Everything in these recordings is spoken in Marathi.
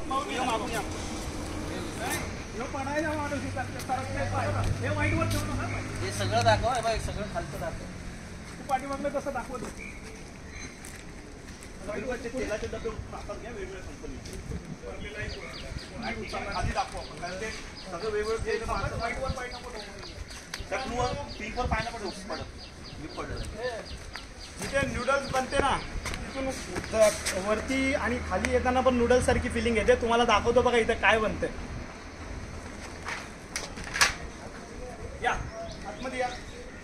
हे सगळं दाखव, सगळं खालचं दाखव. तू पाठीमागलं कसं दाखवत तेलाचे डबे वेगवेगळ्या कंपनीचे खाली दाखवू आपण, कारण ते सगळं वेगवेगळं पिंकवर पाय नको पडत. जिथे नूडल्स बनते ना तिथून वरती आणि खाली येताना पण नूडल्स सारखी फिलिंग येते. तुम्हाला दाखवतो बघा इथे काय बनते. या आतमध्ये या.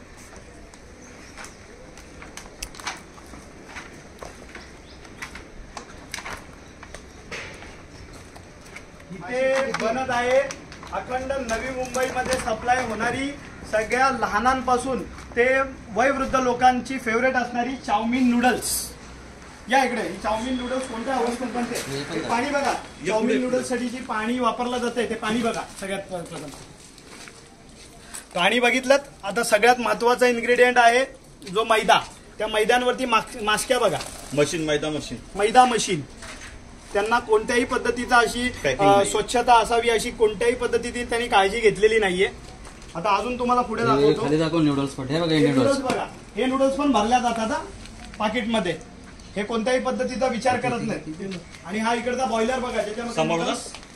इथे बनत आहे अखंड नवी मुंबईमध्ये सप्लाय होणारी सगळ्या लहानांपासून ते वयोवृद्ध लोकांची फेवरेट असणारी चाऊमिन नूडल्स. या इकडे ही चाऊमिन नूडल्स कोणत्या अवस्थेत बनते. पाणी बघा, चाऊमिन नूडल्स साठी जे पाणी वापरलं जाते ते पाणी बघा. सगळ्यात प्रथम पाणी बघितलं. आता सगळ्यात महत्वाचा इन्ग्रेडियंट आहे जो मैदा. त्या मैद्यांवरती मास्क्या बघा. मशीन, मैदा मशीन. त्यांना कोणत्याही पद्धतीचा अशी स्वच्छता असावी अशी कोणत्याही पद्धतीची त्यांनी काळजी घेतलेली नाहीये. आता अजून तुम्हाला पुढे दाखवतो. नूडल्स बघा, हे नूडल्स पण भरल्या जातात पाकिटमध्ये. हे कोणत्याही पद्धतीचा विचार करत नाही. आणि हा इकडचा बॉयलर बघा ज्याच्यामध्ये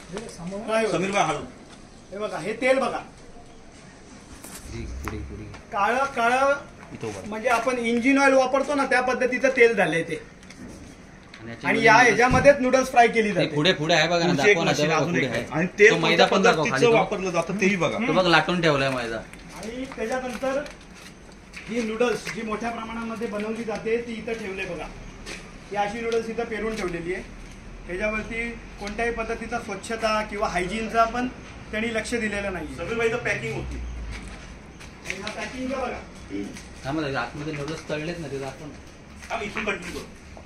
हे बघा, हे तेल बघा काळं काळं, म्हणजे आपण इंजिन ऑइल वापरतो ना त्या पद्धतीचं तेल झालंय ते. आणि या ह्याच्यामध्येच नूडल्स फ्राय केली जाते. पुढे पुढे आहे बघा ना, आणि तेल मैदा पण वापरलं जातं तेही बघा. तो बघ लाटून ठेवलाय मैदा. आणि त्याच्यानंतर ही नूडल्स जी मोठ्या प्रमाणामध्ये बनवली जाते ती इथं ठेवले बघा. ही अशी नूडल्स इथं पेरून ठेवलेली आहे. त्याच्यावरती कोणत्याही पद्धतीचा स्वच्छता किंवा हायजीनचा पण त्यांनी लक्ष दिलेलं नाही. सगळी इथं पॅकिंग होती. पॅकिंग बघा, आतमध्ये नूडल्स तळलेत ना ते दाखव. इथून कंटिन्यू करू.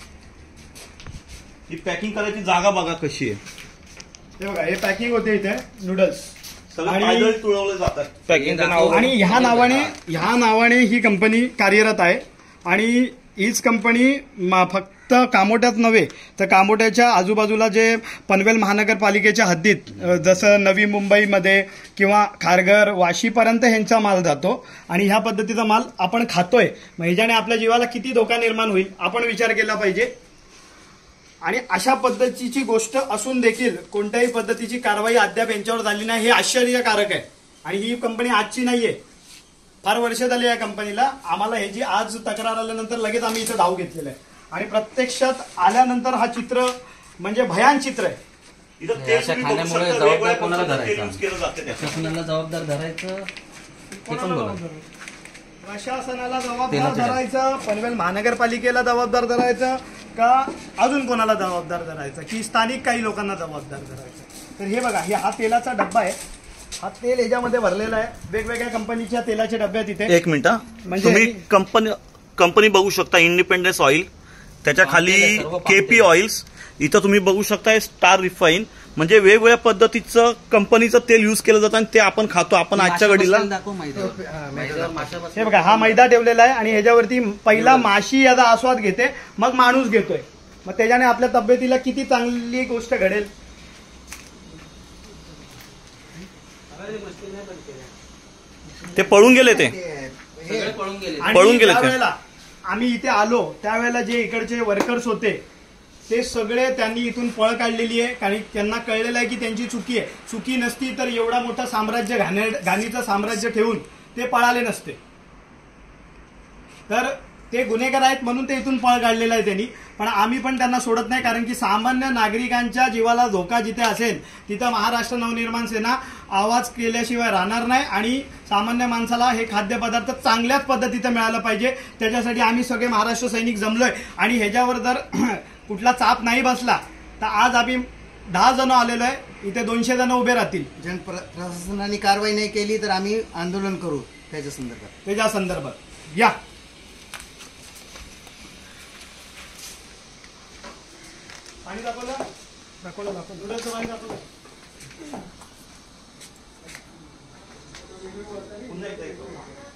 ही पॅकिंग करायची जागा बघा कशी आहे. हे बघा, हे पॅकिंग होते इथे नूडल्स आणि तुळवले जातात पॅकिंग. आणि ह्या नावाने ही कंपनी कार्यरत आहे. आणि हीच कंपनी फक्त कामोट्यात नव्हे तर कामोट्याच्या आजूबाजूला जे पनवेल महानगरपालिकेच्या हद्दीत जसं नवी मुंबईमध्ये किंवा खारघर वाशीपर्यंत ह्यांचा माल जातो. आणि ह्या पद्धतीचा माल आपण खातोय. मग ह्याच्याने आपल्या जीवाला किती धोका निर्माण होईल आपण विचार केला पाहिजे. आणि अशा पद्धतीची गोष्ट असून देखील कोणत्याही पद्धतीची कारवाई अद्याप यांच्यावर झाली नाही, हे आश्चर्यकारक आहे. आणि ही कंपनी आजची नाहीये, फार वर्ष झाली या कंपनीला. आम्हाला ह्याची आज तक्रार आल्यानंतर लगेच आम्ही इथं धाव घेतलेलं आहे. आणि प्रत्यक्षात आल्यानंतर हा चित्र म्हणजे भयान चित्र आहे. खाण्यामुळे जबाबदार कोणाला धरायचं, प्रशासनाला जबाबदार धरायचं, प्रशासनाला जबाबदार धरायचं, पनवेल महानगरपालिकेला जबाबदार धरायचं का अजून कोणाला जबाबदार धरायचं, की स्थानिक काही लोकांना जबाबदार धरायचं. तर हे बघा, हा तेलाचा डब्बा आहे. हा तेल याच्यामध्ये भरलेला आहे. वेगवेगळ्या कंपनीच्या तेलाचे डब्बे आहेत इथे. एक मिनिट, तुम्ही कंपनी बघू शकता. इंडिपेंडन्स ऑइल, त्याच्या खाली केपी ऑइल्स, इथं तुम्ही बघू शकता स्टार रिफाईन. म्हणजे वेगवेगळ्या पद्धतीचं कंपनीचं तेल युज केलं जातं आणि ते आपण खातो. आपण आजच्या घडीला हे बघा, हा मैदा ठेवलेला आहे आणि ह्याच्यावरती पहिला माशी याचा आस्वाद घेते, मग माणूस घेतोय. मग त्याच्याने आपल्या तब्येतीला किती चांगली गोष्ट घडेल. ते पळून गेले, ते पळून गेले. त्यावेळेला आम्ही इथे आलो त्यावेळेला जे इकडचे वर्कर्स होते ते सगळे त्यांनी इथून पळ काढलेली आहे. कारण त्यांना कळलेलं आहे की त्यांची चुकी आहे. चुकी नसती तर एवढा मोठा साम्राज्य, घाणीचं साम्राज्य ठेवून ते पळाले नसते. तर ते गुन्हेगार आहेत म्हणून ते इथून पळ काढलेला आहे त्यांनी. पण आम्ही पण त्यांना सोडत नाही, कारण की सामान्य नागरिकांच्या जीवाला धोका जिथे असेल तिथं महाराष्ट्र नवनिर्माण सेना आवाज केल्याशिवाय राहणार नाही. आणि सामान्य माणसाला हे खाद्यपदार्थ चांगल्याच पद्धतीचं मिळालं पाहिजे. त्याच्यासाठी आम्ही सगळे महाराष्ट्र सैनिक जमलोय. आणि ह्याच्यावर जर कुठला चाप नाही बसला तर आज आम्ही 10 जण आलेलो आहे, इथे 200 जण उभे राहतील. प्रशासनाने कारवाई नाही केली तर आम्ही आंदोलन करू त्याच्या संदर्भात. या पाणी दाखवलं, नूडल्सचं पाणी दाखवलं. पुन्हा एकदा